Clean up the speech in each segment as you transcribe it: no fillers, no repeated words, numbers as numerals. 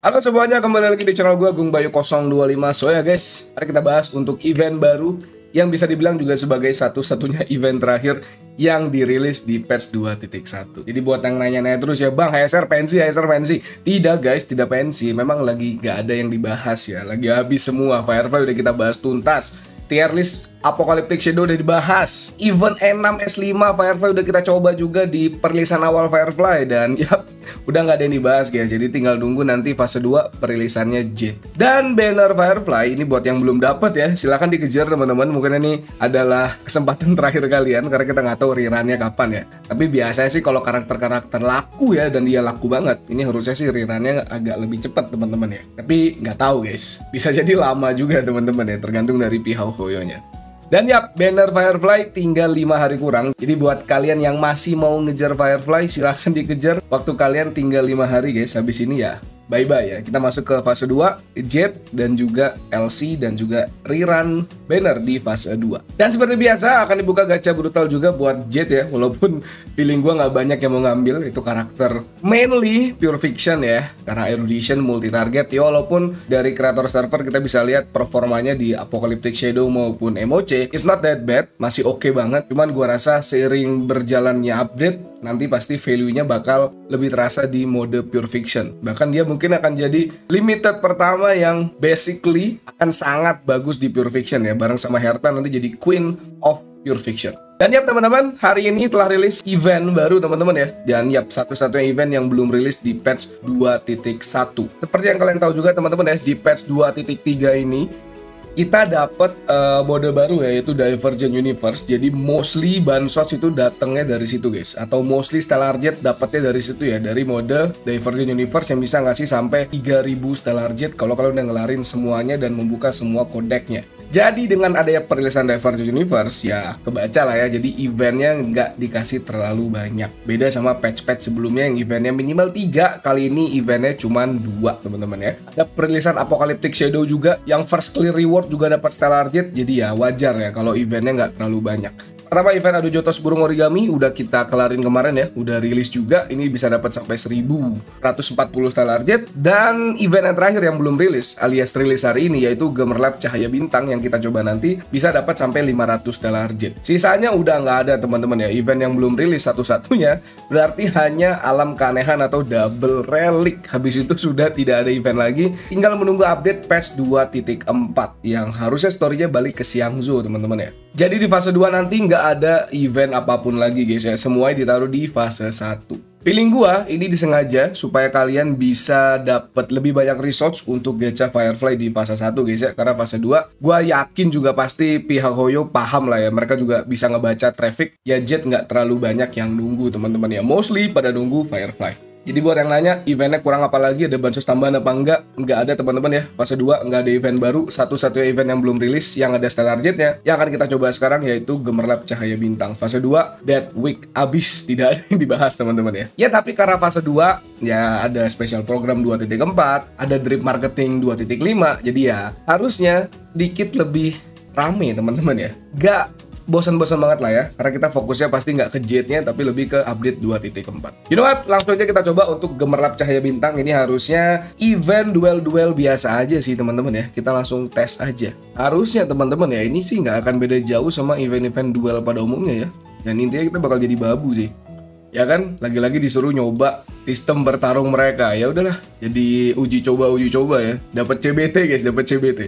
Halo semuanya, kembali lagi di channel gue Agung Bayu 025. So ya guys, mari kita bahas untuk event baru yang bisa dibilang juga sebagai satu-satunya event terakhir yang dirilis di patch 2.1. Jadi buat yang nanya-nanya terus ya, Bang, HSR pensi. Tidak guys, tidak pensi. Memang lagi gak ada yang dibahas ya. Lagi habis semua. Firefly udah kita bahas tuntas. Tier list Apocalyptic Shadow udah dibahas. Event E6 S5 Firefly udah kita coba juga di perilisan awal Firefly. Dan ya udah nggak ada yang dibahas guys. Jadi tinggal nunggu nanti fase 2 perilisannya Jade. Dan banner Firefly ini buat yang belum dapat ya, silahkan dikejar teman-teman. Mungkin ini adalah kesempatan terakhir kalian, karena kita nggak tahu rerunnya kapan ya. Tapi biasanya sih kalau karakter-karakter laku ya, dan dia laku banget, ini harusnya sih rerunnya agak lebih cepat teman-teman ya. Tapi nggak tahu guys, bisa jadi lama juga teman-teman ya, tergantung dari pihak Hoyonya. Dan ya, banner Firefly tinggal 5 hari kurang. Jadi buat kalian yang masih mau ngejar Firefly, silahkan dikejar. Waktu kalian tinggal 5 hari guys. Habis ini ya bye-bye ya. Kita masuk ke fase 2, Jade dan juga LC dan juga rerun banner di fase 2. Dan seperti biasa akan dibuka gacha brutal juga buat Jade ya. Walaupun feeling gua nggak banyak yang mau ngambil, itu karakter mainly pure fiction ya. Karena erudition multi target ya, walaupun dari kreator server kita bisa lihat performanya di Apocalyptic Shadow maupun MOC it's not that bad, masih oke banget. Cuman gua rasa seiring berjalannya update nanti pasti value-nya bakal lebih terasa di mode pure fiction. Bahkan dia mungkin akan jadi limited pertama yang basically akan sangat bagus di pure fiction ya. Bareng sama Herta nanti jadi queen of pure fiction. Dan ya teman-teman, hari ini telah rilis event baru teman-teman ya. Dan ya satu-satunya event yang belum rilis di patch 2.1. Seperti yang kalian tahu juga teman-teman ya, di patch 2.3 ini kita dapat mode baru ya, yaitu Divergent Universe. Jadi mostly bansos itu datangnya dari situ guys, atau mostly Stellar Jet dapatnya dari situ ya, dari mode Divergent Universe yang bisa ngasih sampai 3000 Stellar Jet kalau kalian udah ngelarin semuanya dan membuka semua kodeknya. Jadi dengan adanya perilisan Divergent Universe ya kebaca lah ya, jadi eventnya nggak dikasih terlalu banyak. Beda sama patch-patch sebelumnya yang eventnya minimal 3, kali ini eventnya cuma 2 teman-teman ya. Ada perilisan Apocalyptic Shadow juga, yang first clear reward juga dapat Stellar Jet, jadi ya wajar ya kalau eventnya nggak terlalu banyak. Pertama event Adu Jotos Burung Origami udah kita kelarin kemarin ya, udah rilis juga. Ini bisa dapat sampai 1140 Stellar Jet. Dan event yang terakhir yang belum rilis alias rilis hari ini yaitu Gemerlap Cahaya Bintang yang kita coba nanti bisa dapat sampai 500 Stellar Jet. Sisanya udah nggak ada teman-teman ya. Event yang belum rilis satu-satunya berarti hanya Alam Keanehan atau Double Relic. Habis itu sudah tidak ada event lagi. Tinggal menunggu update patch 2.4 yang harusnya story-nya balik ke Xiangzhou teman-teman ya. Jadi di fase 2 nanti nggak ada event apapun lagi guys ya, semuanya ditaruh di fase 1. Feeling gua ini disengaja supaya kalian bisa dapat lebih banyak resource untuk gacha Firefly di fase 1 guys ya. Karena fase 2 gua yakin juga pasti pihak Hoyo paham lah ya, mereka juga bisa ngebaca traffic ya. Jet nggak terlalu banyak yang nunggu teman-teman ya, mostly pada nunggu Firefly. Jadi buat yang nanya eventnya kurang apa lagi, ada bansos tambahan apa enggak? Enggak ada teman-teman ya. Fase 2 enggak ada event baru. Satu-satunya event yang belum rilis yang ada Stellar Jetnya yang akan kita coba sekarang yaitu Gemerlap Cahaya Bintang. Fase 2 Dead Week abis, tidak ada yang dibahas teman-teman ya. Ya tapi karena fase 2 ya ada special program 2.4, ada drip marketing 2.5, jadi ya harusnya sedikit lebih rame teman-teman ya. Gak bosan-bosan banget lah ya, karena kita fokusnya pasti nggak ke Jade-nya tapi lebih ke update 2.4. You know what? Langsung aja kita coba untuk Gemerlap Cahaya Bintang. Ini harusnya event duel-duel biasa aja sih teman-teman ya. Kita langsung tes aja. Harusnya teman-teman ya, ini sih nggak akan beda jauh sama event-event duel pada umumnya ya. Dan intinya kita bakal jadi babu sih. Ya kan, lagi-lagi disuruh nyoba sistem bertarung mereka. Ya udahlah, jadi uji coba ya. Dapat CBT guys, dapat CBT.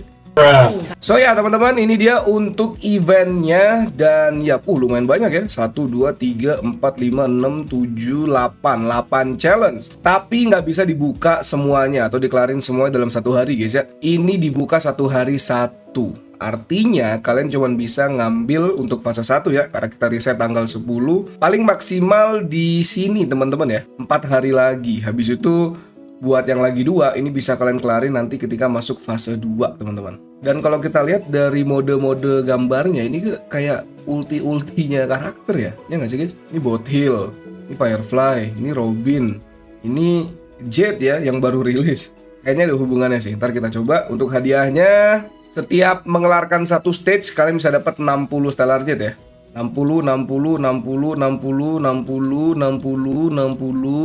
So ya teman-teman, ini dia untuk eventnya. Dan ya lumayan banyak ya, 1, 2, 3, 4, 5, 6, 7, 8 challenge. Tapi nggak bisa dibuka semuanya atau dikelarin semuanya dalam satu hari guys ya. Ini dibuka satu hari satu. Artinya kalian cuma bisa ngambil untuk fase 1 ya, karena kita reset tanggal 10. Paling maksimal di sini teman-teman ya, 4 hari lagi. Habis itu buat yang lagi 2 ini bisa kalian kelarin nanti ketika masuk fase 2 teman-teman. Dan kalau kita lihat dari mode-mode gambarnya, ini kayak ulti-ultinya karakter ya. Ya nggak sih guys? Ini Bothil, ini Firefly, ini Robin, ini Jade ya yang baru rilis. Kayaknya ada hubungannya sih. Ntar kita coba untuk hadiahnya. Setiap mengelarkan satu stage kalian bisa dapat 60 Stellar Jet ya. 60, 60, 60, 60, 60, 60, 60,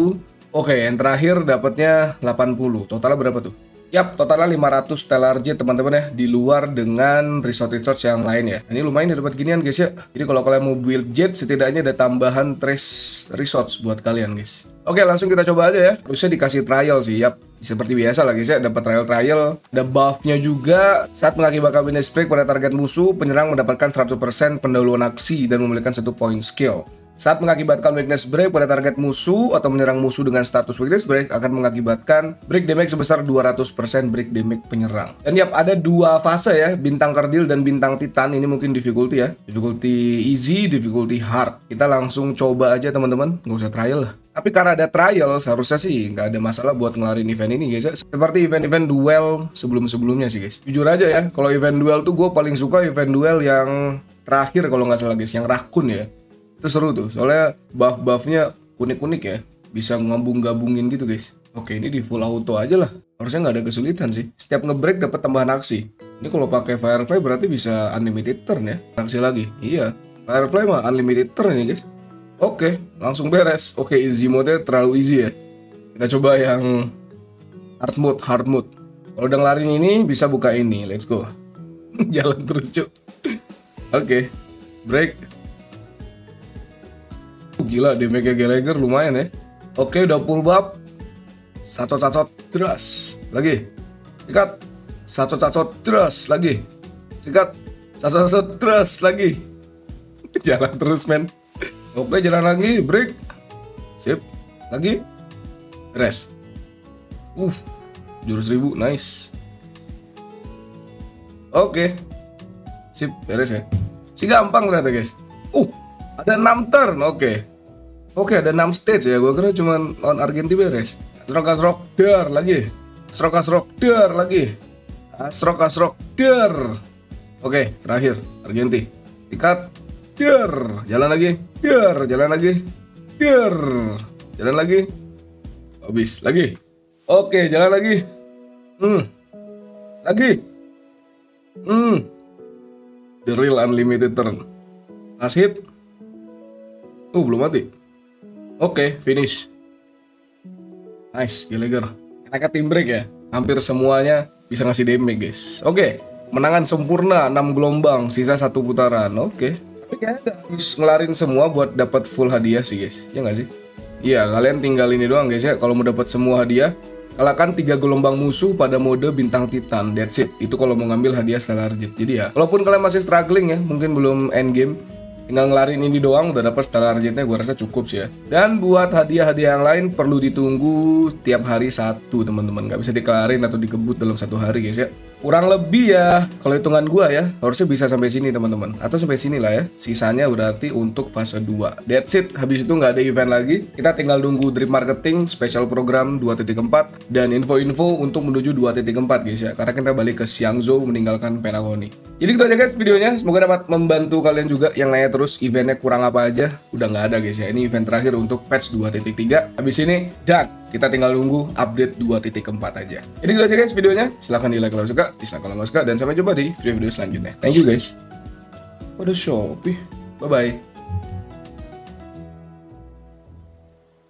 Oke, yang terakhir dapatnya 80. Totalnya berapa tuh? Yap, totalnya 500 Stellar Jet teman-teman ya, di luar dengan resort yang lain ya. Ini lumayan dapat ginian guys ya. Jadi kalau kalian mau build jet, setidaknya ada tambahan trace resorts buat kalian guys. Oke, langsung kita coba aja ya. Terusnya dikasih trial sih, yap. Seperti biasa lah guys ya, dapat trial. Ada buffnya juga. Saat mengakibatkan weakness break pada target musuh, penyerang mendapatkan 100% pendahuluan aksi dan memiliki 1 point skill. Saat mengakibatkan weakness break pada target musuh atau menyerang musuh dengan status weakness break akan mengakibatkan break damage sebesar 200% break damage penyerang. Dan yap, ada 2 fase ya, bintang kerdil dan bintang titan. Ini mungkin difficulty ya, difficulty easy, difficulty hard. Kita langsung coba aja teman-teman, nggak usah trial lah. Tapi karena ada trial, seharusnya sih nggak ada masalah buat ngelarin event ini guys ya. Seperti event-event duel sebelum-sebelumnya sih guys. Jujur aja ya, kalau event duel tuh gue paling suka event duel yang terakhir kalau nggak salah guys, yang rakun ya. Itu seru tuh, soalnya buff-buffnya unik-unik ya. Bisa ngambung-gabungin gitu guys. Oke, ini di full auto aja lah. Harusnya nggak ada kesulitan sih. Setiap ngebreak dapat tambahan aksi. Ini kalau pakai Firefly berarti bisa unlimited turn ya. Aksi lagi. Iya, Firefly mah unlimited turn ini guys. Oke, langsung beres. Oke, easy mode terlalu easy ya. Kita coba yang hard mode. Kalau udah ngelarin ini, bisa buka ini. Let's go. Jalan terus cuk. Oke, break. Gila, damage-nya Gallagher lumayan ya. Oke, udah full buff. Sacot terus. Lagi. Sikat. Sacot terus. Lagi. Sikat. Sacot terus. Lagi. Jalan terus, men. Oke, jalan lagi. Break. Sip. Lagi. Rest. Jurus 1000. Nice. Oke. Sip. Beres ya. Si gampang ternyata, guys. Ada 6 turn. Oke, ada 6 stage ya. Gue kira cuma lawan Argenti beres. Asrok dar lagi. Asrok dar lagi. Asrok dar. Oke, terakhir Argenti. Ikat. Dar. Jalan lagi. Dar. Jalan lagi. Dar. Jalan lagi. Habis lagi. Oke, jalan lagi. Lagi. The real unlimited turn. Last hit. Belum mati. Oke, finish. Nice, Gallagher. Karena tim break ya, hampir semuanya bisa ngasih damage guys. Oke, menangan sempurna 6 gelombang, sisa 1 putaran. Oke. Tapi kayaknya harus ngelarin semua buat dapat full hadiah sih guys. Ya nggak sih? Iya, kalian tinggal ini doang guys ya. Kalau mau dapat semua hadiah, kalahkan 3 gelombang musuh pada mode bintang titan. That's it. Itu kalau mau ngambil hadiah Stellar Jet. Jadi ya, walaupun kalian masih struggling ya, mungkin belum end game, tinggal ngelarin ini doang udah dapat Stellar Jet-nya, gue rasa cukup sih ya. Dan buat hadiah-hadiah yang lain perlu ditunggu tiap hari 1 teman-teman. Nggak bisa dikelarin atau dikebut dalam 1 hari guys ya. Kurang lebih ya, kalau hitungan gue ya, harusnya bisa sampai sini teman-teman. Atau sampai sini lah ya. Sisanya berarti untuk fase 2. That's it. Habis itu nggak ada event lagi. Kita tinggal nunggu drip marketing, special program 2.4, dan info-info untuk menuju 2.4 guys ya. Karena kita balik ke Xiangzhou meninggalkan Penacony. Jadi gitu aja guys videonya. Semoga dapat membantu kalian juga yang nanya terus eventnya kurang apa aja. Udah nggak ada guys ya. Ini event terakhir untuk patch 2.3. Habis ini dan kita tinggal nunggu update 2.4 aja. Jadi gitu aja guys videonya. Silahkan di like kalau suka, dislike kalau nggak suka, dan sampai jumpa di video-video selanjutnya. Thank you guys. Ada Shopee. Bye bye.